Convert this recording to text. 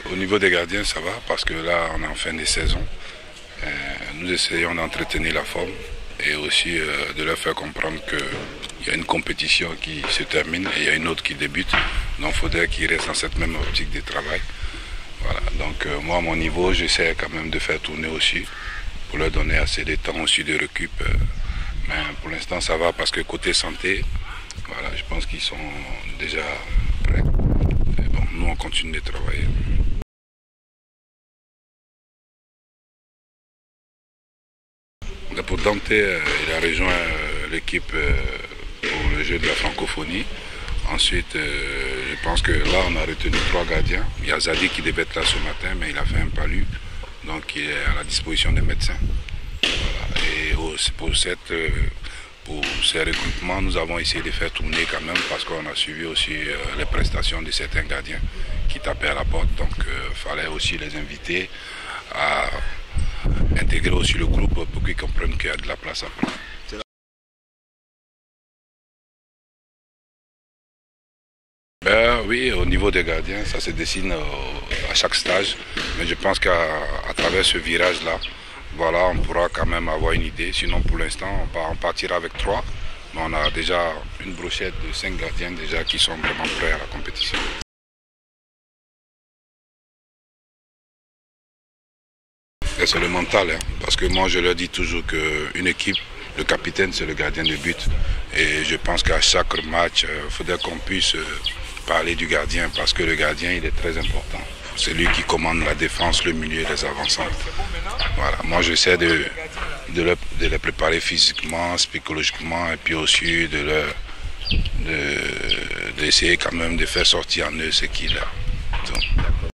Au niveau des gardiens, ça va parce que là, on est en fin de saison. Nous essayons d'entretenir la forme et aussi de leur faire comprendre qu'il y a une compétition qui se termine et il y a une autre qui débute. Donc il faudrait qu'ils restent dans cette même optique de travail. Voilà. Donc moi, à mon niveau, j'essaie quand même de faire tourner aussi pour leur donner assez de temps aussi de récup. Mais pour l'instant, ça va parce que côté santé, voilà, je pense qu'ils sont déjà prêts. Et bon, nous, on continue de travailler. Pour Dante, il a rejoint l'équipe pour le jeu de la francophonie. Ensuite, je pense que là, on a retenu 3 gardiens. Il y a Zadi qui devait être là ce matin, mais il a fait un palu. Donc, il est à la disposition des médecins. Voilà. Et pour ces recrutements, nous avons essayé de faire tourner quand même parce qu'on a suivi aussi les prestations de certains gardiens qui tapaient à la porte. Donc, il fallait aussi les inviter à intégrer aussi le groupe pour qu'ils comprennent qu'il y a de la place à prendre. Oui, au niveau des gardiens, ça se dessine à chaque stage. Mais je pense qu'à travers ce virage-là, voilà, on pourra quand même avoir une idée. Sinon, pour l'instant, on partira avec 3. Mais on a déjà une brochette de 5 gardiens déjà qui sont vraiment prêts à la compétition. C'est le mental, hein, parce que moi je leur dis toujours qu'une équipe, le capitaine c'est le gardien de but. Et je pense qu'à chaque match, il faudrait qu'on puisse parler du gardien parce que le gardien il est très important. C'est lui qui commande la défense, le milieu, les avancées. Voilà. Moi j'essaie de les préparer physiquement, psychologiquement et puis aussi d'essayer quand même de faire sortir en eux ce qu'il a. Donc.